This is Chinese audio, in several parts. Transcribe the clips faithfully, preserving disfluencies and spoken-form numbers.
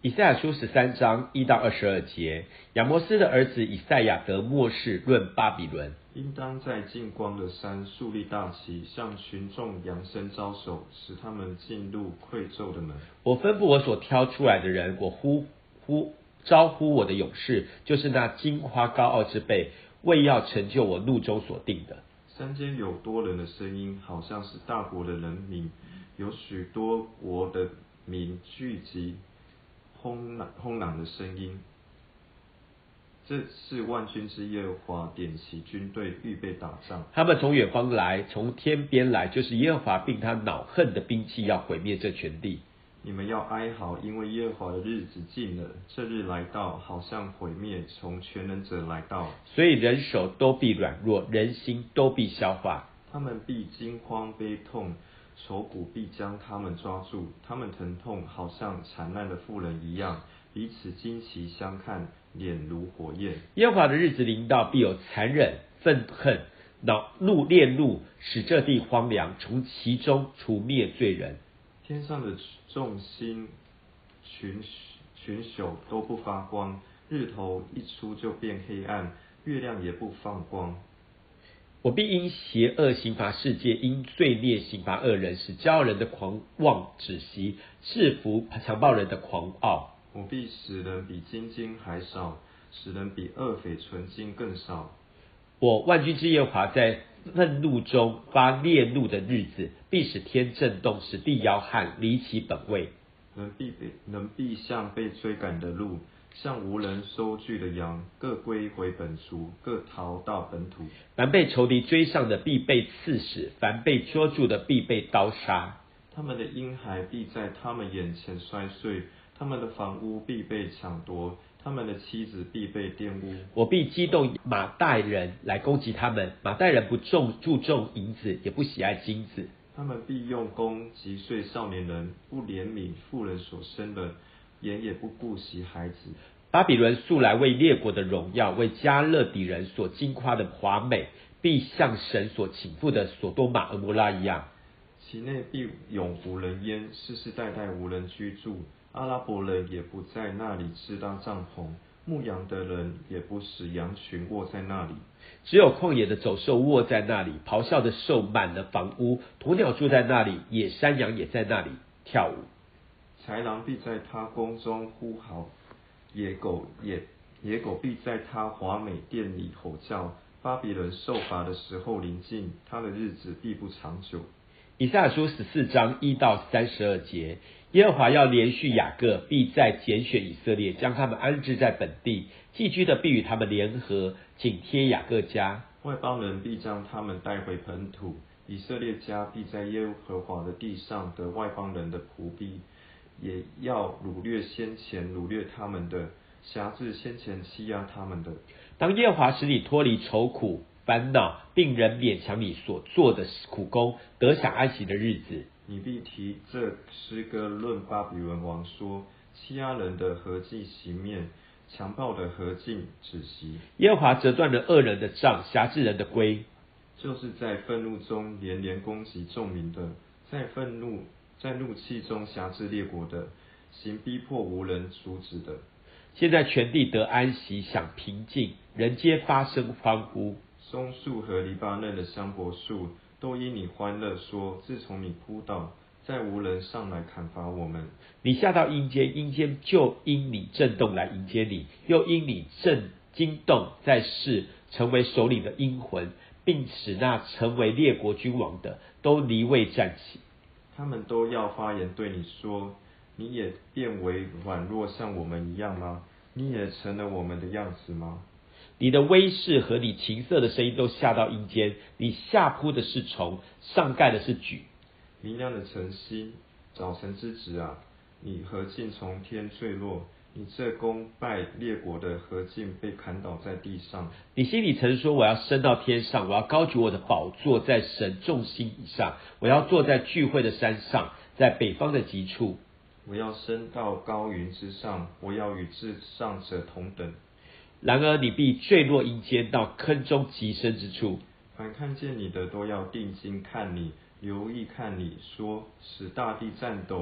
以赛亚书十三章一到二十二节，亚摩斯的儿子以赛亚得默示论巴比伦， 应当在近光的山树立大旗，向群众扬声招手，使他们进入愧疚的门。 我吩咐我所挑出来的人，我呼呼招呼我的勇士，就是那金夸高傲之辈，为要成就我怒中所定的。 山间有多人的声音，好像是大国的人民，有许多国的民聚集，轰嚷轰嚷的声音。这是万军之耶和华点起军队，预备打仗。 他们从远方来，从天边来，就是耶和华并他恼恨的兵器，要毁灭这全地。 你们要哀嚎，因为耶和华的日子近了，这日来到，好像毁灭从全能者来到。 所以人手都必软弱，人心都必消化。 他们必惊慌悲痛，愁苦必将他们抓住，他们疼痛好像惨难的妇人一样，彼此惊奇相看，脸如火焰。 耶和华的日子临到，必有残忍、愤恨、恼怒、烈怒，使这地荒凉，从其中除灭罪人。 天上的众星群群宿都不发光，日头一出就变黑暗，月亮也不放光。 我必因邪恶刑罚世界，因罪孽刑罚恶人，使骄傲人的狂妄止息，制服强暴人的狂傲。 我必使人比金金还少，使人比恶匪纯金更少。 我万军之耶和华在愤怒中发烈怒的日子，必使天震动，使地摇撼，离其本位。 人必人必像被追赶的鹿，像无人收据的羊，各归回本族，各逃到本土。 凡被仇敌追上的，必被刺死；凡被捉住的，必被刀杀。 他们的婴孩必在他们眼前摔碎，他们的房屋必被抢夺，他们的妻子必被玷污。 我必激动马代人来攻击他们，马代人不重注重银子，也不喜爱金子。 他们必用弓击碎少年人，不怜悯妇人所生的，眼也不顾惜孩子。 巴比伦素来为列国的荣耀，为加勒底人所惊夸的华美，必像神所倾覆的所多玛、蛾摩拉一样。 其内必永无人烟，世世代代无人居住。阿拉伯人也不在那里支搭帐篷，牧羊的人也不使羊群卧在那里。 只有旷野的走兽卧在那里，咆哮的兽满了房屋，鸵鸟住在那里，野山羊也在那里跳舞。 豺狼必在他宫中呼嚎，野狗也野狗必在他华美殿里吼叫。巴比伦受罚的时候临近，他的日子必不长久。 以赛亚书十四章一到三十二节，耶和华要连续雅各，必再拣选以色列，将他们安置在本地，寄居的必与他们联合，紧贴雅各家。 外邦人必将他们带回本土，以色列家必在耶和华的地上得外邦人的仆婢，也要掳掠先前掳掠他们的，辖制先前欺压他们的。 当耶和华使你脱离愁苦烦恼，并人勉强你所做的苦工，得享安息的日子， 你必提这诗歌论巴比伦王说：欺压人的何尽息灭，强暴的何尽止息。 耶和华折断了恶人的杖，辖制人的规， 就是在愤怒中连连攻击众民的，在愤怒在怒气中辖制列国的，行逼迫无人阻止的。 现在全地得安息，享平静，人皆发声欢呼。 松树和黎巴嫩的香柏树都因你欢乐说：自从你扑倒，再无人上来砍伐我们。 你下到阴间，阴间就因你震动来迎接你，又因你震惊动在世成为首领的阴魂，并使那成为列国君王的都离位站起。 他们都要发言对你说：你也变为软弱像我们一样吗？你也成了我们的样子吗？ 你的威势和你琴瑟的声音都下到阴间，你下扑的是虫，上盖的是举。 明亮的晨星，早晨之子啊，你何竟从天坠落？你这攻败列国的何竟被砍倒在地上？ 你心里曾说：我要升到天上，我要高举我的宝座在神众星以上，我要坐在聚会的山上，在北方的极处。 我要升到高云之上，我要与至上者同等。 然而你必坠落阴间，到坑中极深之处。 凡看见你的都要定睛看你，留意看你，说：使大地颤抖，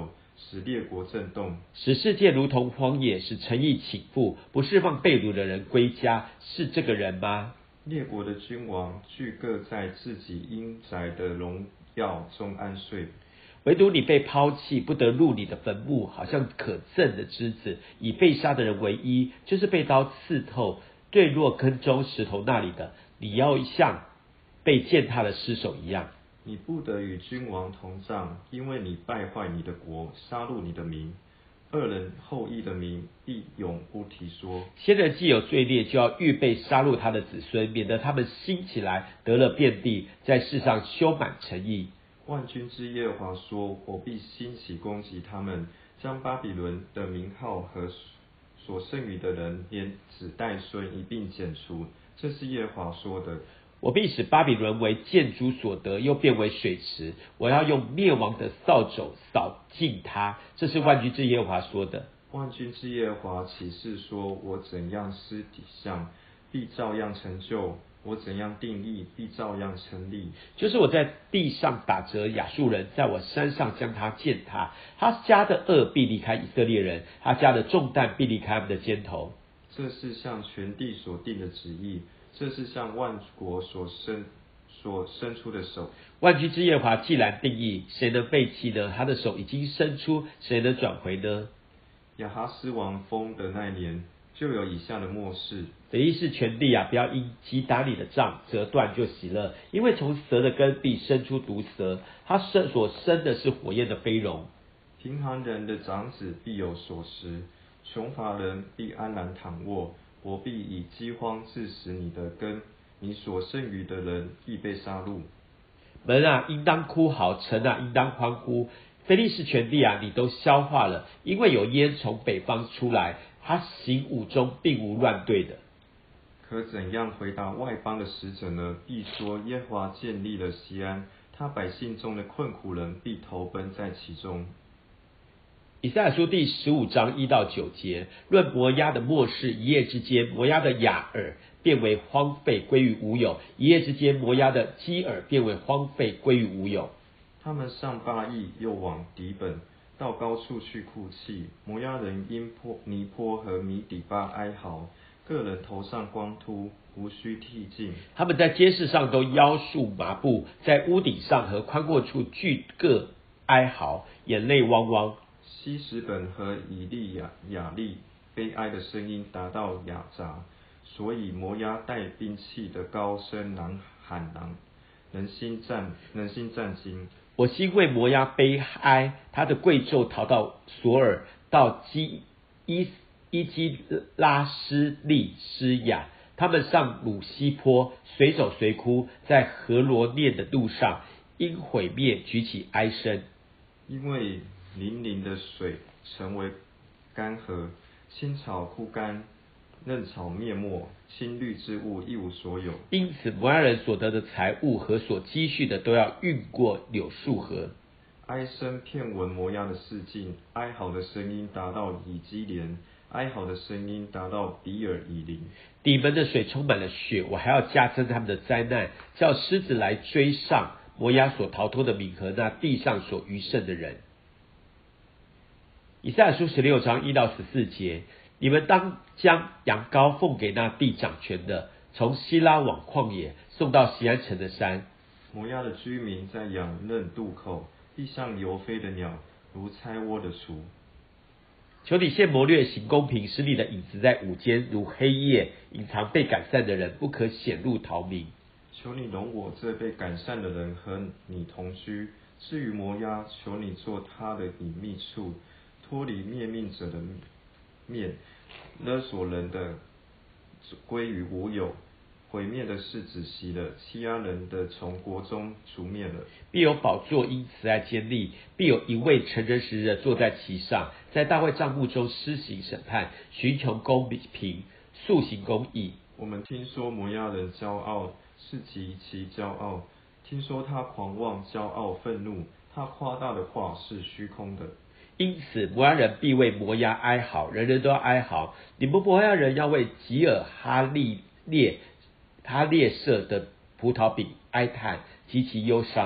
使列国震动， 使世界如同荒野，使城邑倾覆，不释放被掳的人归家，是这个人吗？ 列国的君王俱各在自己阴宅的荣耀中安睡， 唯独你被抛弃，不得入你的坟墓，好像可憎的枝子，以被杀的人为衣，就是被刀刺透坠落坑中石头那里的，你要像被践踏的尸首一样。 你不得与君王同葬，因为你败坏你的国，杀戮你的民，恶人后裔的民必永不提说。 先人既有罪孽，就要预备杀戮他的子孙，免得他们兴起来得了遍地，在世上修满城邑。 万军之耶和华说：我必兴起攻击他们，将巴比伦的名号和所剩余的人，连子带孙一并剪除。这是耶和华说的。 我必使巴比伦为建筑所得，又变为水池。我要用灭亡的扫帚扫尽它。这是万军之耶和华说的。 万军之耶和华起誓说：我怎样施底项，必照样成就；我怎样定义，必照样成立。 就是我在地上打折亚述人，在我山上将他践踏。他家的恶必离开以色列人，他家的重担必离开他们的肩头。 这是向全地所定的旨意，这是向万国所伸所伸出的手。 万军之耶和华既然定义，谁能背弃呢？他的手已经伸出，谁能转回呢？ 亚哈斯王封的那年，就有以下的末世。 这意是全地啊，不要因击打你的杖折断就喜乐，因为从蛇的根必生出毒蛇，它生所生的是火焰的飞龙。 贫寒人的长子必有所食，穷乏人必安然躺卧。我必以饥荒致死你的根，你所剩余的人必被杀戮。 门啊，应当哭嚎；城啊，应当欢呼。非利士全地啊，你都消化了，因为有烟从北方出来，他行伍中并无乱队的。 可怎样回答外邦的使者呢？必说：耶和华建立了锡安，他百姓中的困苦人必投奔在其中。 以赛亚书第十五章一到九节，论摩押的末世，一夜之间，摩押的雅尔变为荒废，归于无有；一夜之间，摩押的基尔变为荒废，归于无有。 他们上巴益，又往底本，到高处去哭泣。摩押人因坡尼坡和米底巴哀嚎，个人头上光秃，胡须剃尽。 他们在街市上都腰束麻布，在屋顶上和宽阔处俱各哀嚎，眼泪汪汪。 希实本和以利亚雅利悲哀的声音达到雅杂，所以摩押带兵器的高声呐喊狼，人心战人心战惊。 我心为摩押悲哀，他的贵胄逃到索尔，到基伊伊基拉施利施雅。他们上鲁西坡，随走随哭，在何罗念的路上，因毁灭举起哀声。 因为粼粼的水成为干涸，青草枯干，嫩草灭没，青绿之物一无所有。 因此摩押人所得的财物和所积蓄的，都要运过柳树河。 哀声遍闻摩押的四境，哀嚎的声音达到以基连，哀嚎的声音达到比尔以林。 底门的水充满了血，我还要加增他们的灾难，叫狮子来追上摩押所逃脱的民和那地上所余剩的人。以赛亚书十六章一到十四节，你们当将羊羔奉给那地掌权的，从希拉往旷野，送到锡安城的山。 摩押的居民在养嫩渡口，必像游飞的鸟，如拆窝的雏。 求你现谋略，行公平，使你的影子在午间如黑夜，隐藏被赶散的人，不可显露逃命。 求你容我这被赶散的人和你同居。至于摩押，求你做他的隐秘处，脱离灭命者的面，勒索人的归于无有。毁灭的事止息了，欺压人的从国中除灭了。 必有宝座因慈爱坚立，必有一位成人使者坐在其上，在大卫帐幕中施行审判，寻求公平，速行公义。 我们听说摩押人骄傲，是极其骄傲。听说他狂妄、骄傲、愤怒，他夸大的话是虚空的。 因此摩押人必为摩押哀嚎，人人都要哀嚎。你们摩押人要为吉尔哈利列哈列舍的葡萄饼哀叹，极其忧伤。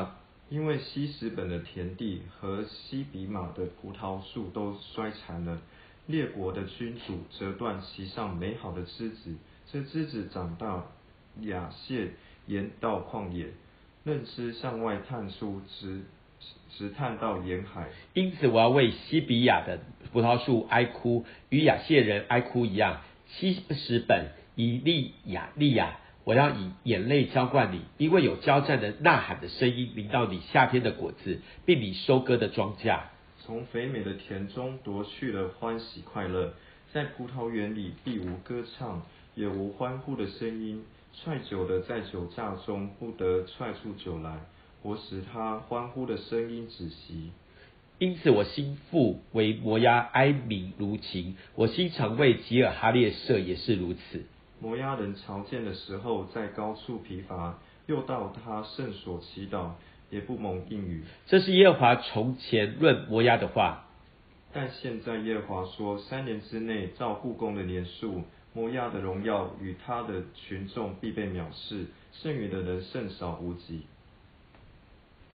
因为西什本的田地和西比玛的葡萄树都衰残了，列国的君主折断其上美好的枝子，这枝子长大，亚谢沿到旷野，嫩枝向外探出，直直探到沿海。 因此我要为西比亚的葡萄树哀哭，与亚谢人哀哭一样。西什本、以利亚利亚，我要以眼泪浇灌你，因为有交战的呐喊的声音临到你夏天的果子，并你收割的庄稼。 从肥美的田中夺去了欢喜快乐，在葡萄园里必无歌唱，也无欢呼的声音。踹酒的在酒架中不得踹出酒来，我使他欢呼的声音止息。 因此我心腹为摩押哀鸣如琴，我心肠为吉尔哈列舍也是如此。 摩押人朝见的时候，在高处疲乏，又到他圣所祈祷，也不蒙应允。 这是耶和华从前论摩押的话。 但现在耶和华说，三年之内照故宫的年数，摩押的荣耀与他的群众必被藐视，剩余的人甚少无几。